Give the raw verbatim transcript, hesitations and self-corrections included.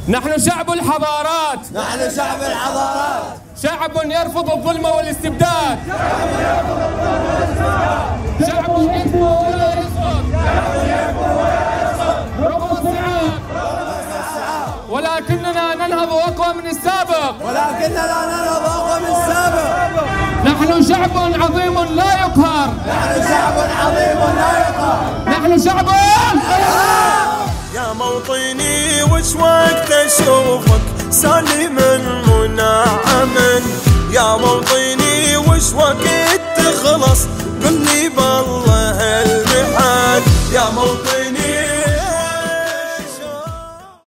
نحن شعب الحضارات. نحن شعب الحضارات. شعب يرفض الظلم والاستبداد. شعب يكفو ولا يسقط. رغم الصعاب. ولكننا ننهض أقوى من السابق. ولكننا ننهض أقوى من السابق. نحن شعب عظيم لا يقهر. نحن شعب عظيم لا يقهر. نحن شعب يا موطني وش وقت اشوفك سالما منعما يا موطني